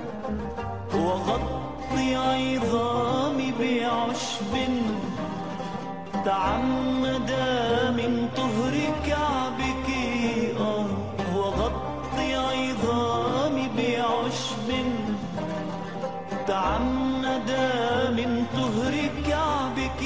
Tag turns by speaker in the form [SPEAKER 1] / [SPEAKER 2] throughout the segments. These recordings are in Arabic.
[SPEAKER 1] وغطي عظامي بعشب تعمد من طهر كعبك. وغطي عظامي بعشب تعمد من طهر كعبك.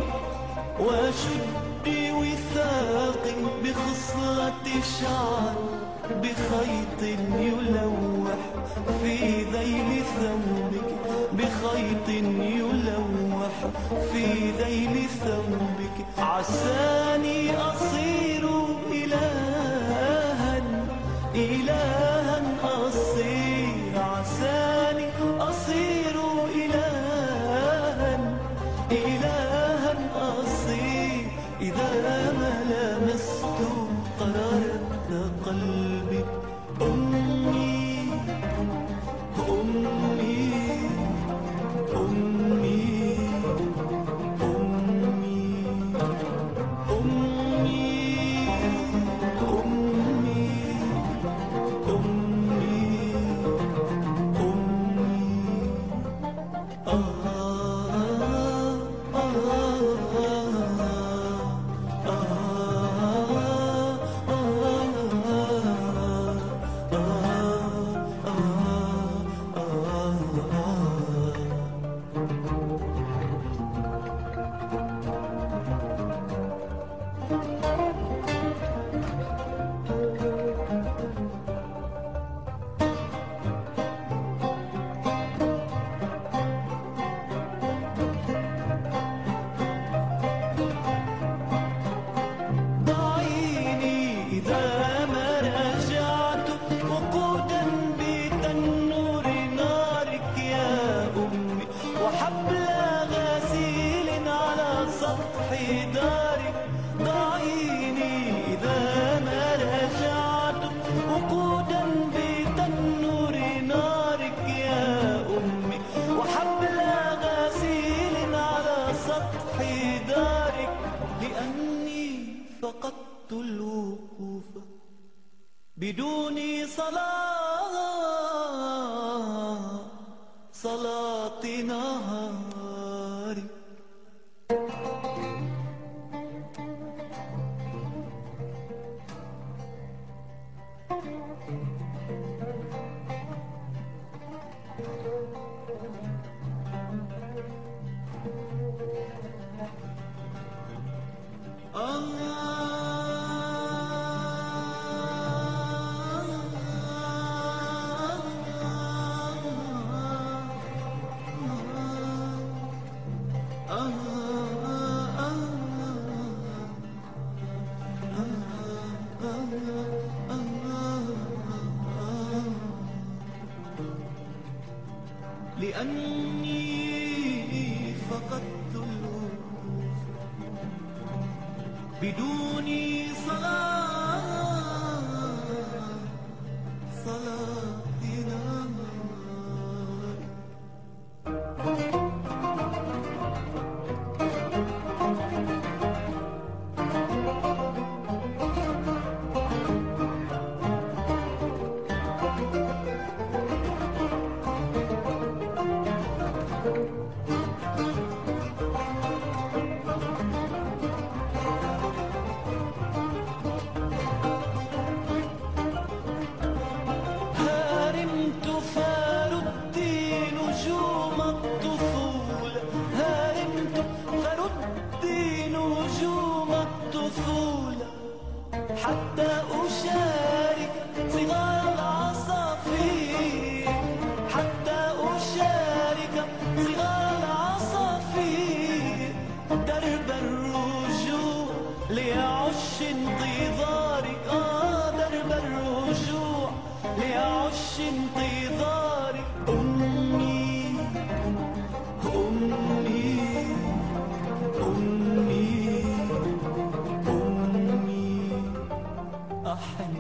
[SPEAKER 1] وشدي وثاقي بخصلة شعر بخيط يلوح في ذيل ثوبك. بخيط يلوح في ذيل ثوبك. عساني أصير إلها إلها أصير. عساني أصير إلها إلها أصير إذا ما لمست قرارة قلبي. أمي أمي أمي أمي أمي أمي أمي أمي. دارك ضعيني إذا ما رجعت وقودا بتنور نارك يا أمي. وحبل غسيل على سطح دارك. لأني فقدت الوقوف بدون صلاة نهاري. لأني فقدت الوقوف بدون صلاة نهاري. حتى أشارك صغار العصافير. حتى أشارك صغار العصافير. درب الرجوع لأعش انتظارك. درب الرجوع لأعش انتظارك. أمي أمي أمي أمي أحن